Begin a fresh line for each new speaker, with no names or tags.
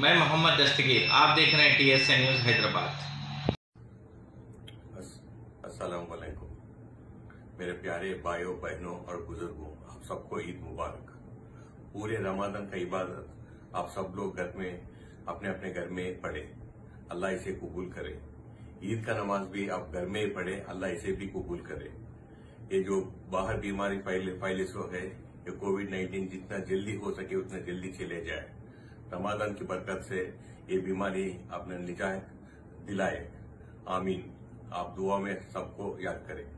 मैं मोहम्मद दस्तगीर, आप देख रहे हैं TSA न्यूज हैदराबाद।
अस्सलाम वालेकुम मेरे प्यारे भाइयों बहनों और बुजुर्गों, आप सबको ईद मुबारक। पूरे रमजान का इबादत आप सब लोग घर में अपने अपने घर में पढ़े, अल्लाह इसे कबूल करे। ईद का नमाज भी आप घर में ही पढ़े, अल्लाह इसे भी कबूल करे। ये जो बाहर बीमारी फैले सो है, ये कोविड-19 जितना जल्दी हो सके उतना जल्दी चले जाए। रमजान की बरकत से ये बीमारी अपने निजात दिलाए। आमीन। आप दुआ में सबको याद करें।